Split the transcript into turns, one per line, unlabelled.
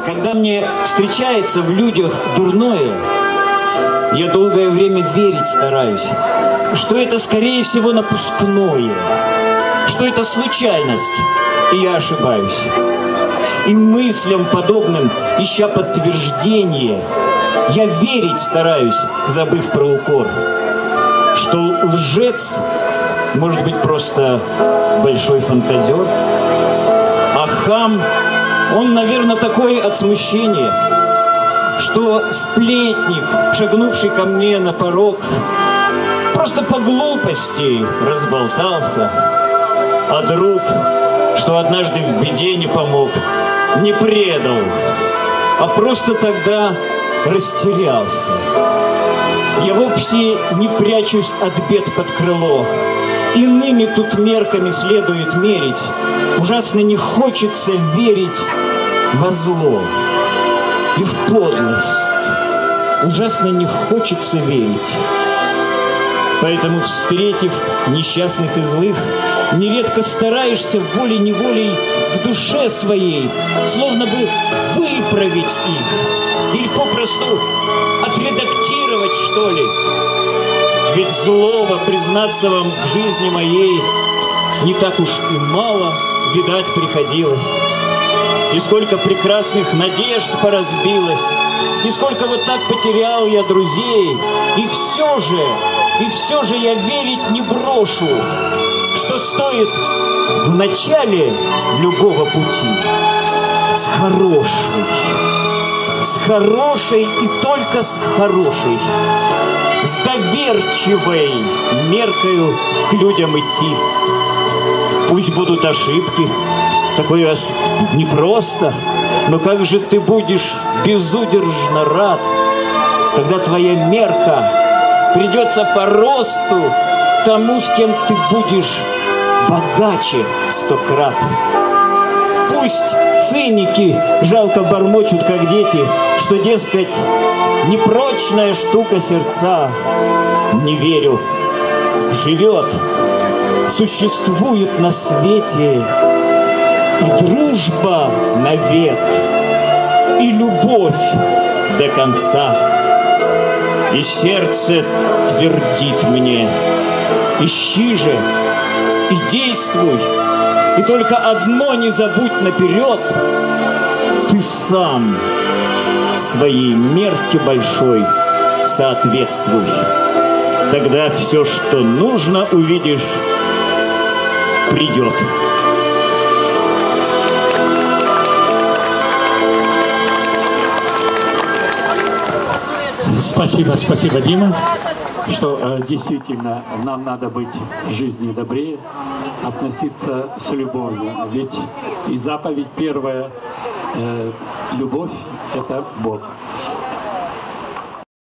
Когда мне встречается в людях дурное, я долгое время верить стараюсь, что это, скорее всего, напускное, что это случайность, и я ошибаюсь. И мыслям подобным, ища подтверждение, я верить стараюсь, забыв про укор, что лжец может быть просто большой фантазер, а хам, он, наверное, такой от смущения, что сплетник, шагнувший ко мне на порог, просто по глупости разболтался, а друг, что однажды в беде не помог, не предал, а просто тогда растерялся. Я вовсе не прячусь от бед под крыло, иными тут мерками следует мерить. Ужасно не хочется верить во зло и в подлость. Ужасно не хочется верить. Поэтому, встретив несчастных и злых, нередко стараешься волей-неволей в душе своей, словно бы выправить их или попросту отредактировать, что ли. Ведь злого, признаться вам, в жизни моей не так уж и мало видать приходилось. И сколько прекрасных надежд поразбилось, и сколько вот так потерял я друзей, и все же я верить не брошу, что стоит в начале любого пути с хорошей и только с хорошей, с доверчивой меркою к людям идти. Пусть будут ошибки, такое непросто, но как же ты будешь безудержно рад, когда твоя мерка придется по росту тому, с кем ты будешь богаче 100 крат. Пусть циники жалко бормочут, как дети, что, дескать, непрочная штука сердца. Не верю, живет, существует на свете и дружба навек, и любовь до конца. И сердце твердит мне: ищи же и действуй, и только одно не забудь наперед: ты сам своей мерке большой соответствуй. Тогда все, что нужно, увидишь, придет.
Спасибо, спасибо, Дима, что действительно нам надо быть в жизни добрее, относиться с любовью. Ведь и заповедь первая, любовь – это Бог.